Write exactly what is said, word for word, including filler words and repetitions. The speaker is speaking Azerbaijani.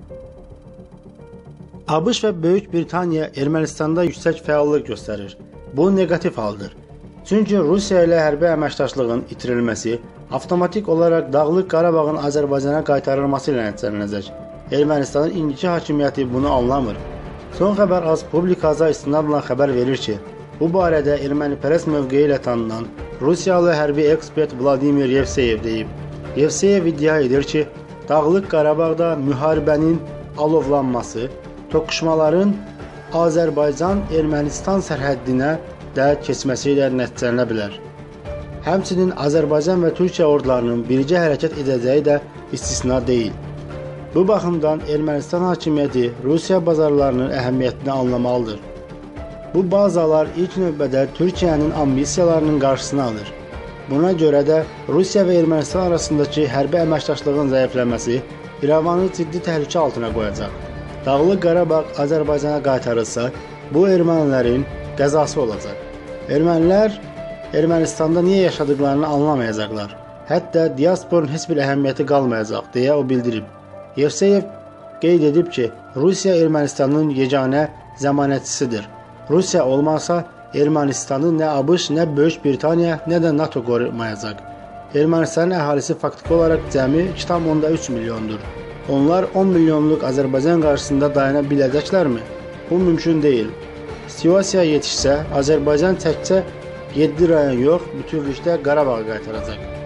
ABŞ və Böyük Britaniya Ermənistanda yüksək fəallıq göstərir. Bu negativ haldır. Çünki Rusiya ilə hərbi əməkdaşlığın itirilməsi avtomatik olaraq Dağlıq Qarabağın Azərbaycana qaytarılması ilə nəticələnəcək. Ermənistanın indiki hakimiyyəti bunu anlamır. Son xəbər az publikaza istinadla xəbər verir ki, bu barədə ermənipərəst mövqeyi ilə tanınan Rusiyalı hərbi ekspert Vladimir Yevseyev deyib. Yevseyev iddia edir ki, Dağlıq Qarabağda müharibənin alovlanması, toqquşmaların Azərbaycan-Ermənistan sərhəddinə də keçməsi ilə nəticələnə bilər. Həmçinin Azərbaycan və Türkiyə ordularının birgə hərəkət edəcəyi də istisna deyil. Bu baxımdan Ermənistan hakimiyyəti Rusiya bazarlarının əhəmiyyətini anlamalıdır. Bu bazalar ilk növbədə Türkiyənin ambisiyalarının qarşısını alır. Buna görə də Rusiya və Ermənistan arasındakı hərbi əməkdaşlığın zəifləməsi İrəvanı ciddi təhlükə altına qoyacaq. Dağlıq Qarabağ Azərbaycana qaytarılsa, bu ermənilərin qəzası olacaq. Ermənilər Ermənistanda niyə yaşadıqlarını anlamayacaqlar. Hətta diasporun heç bir əhəmiyyəti qalmayacaq, deyə o bildirib. Yevseyev qeyd edib ki, Rusiya Ermənistanın yeganə zəmanətçisidir. Rusiya olmazsa, Ermənistanı nə ABŞ, nə Böyük Britaniya, nə də NATO qorumayacaq. Ermənistanın əhalisi faktiki olaraq cəmi iki tam onda üç milyondur. Onlar on milyonluq Azərbaycan qarşısında dayana biləcəklərmi? Bu mümkün deyil. Situasiya yetişsə, Azərbaycan təkcə yeddi rayon yox, bütövlükdə Qarabağı qaytaracaq.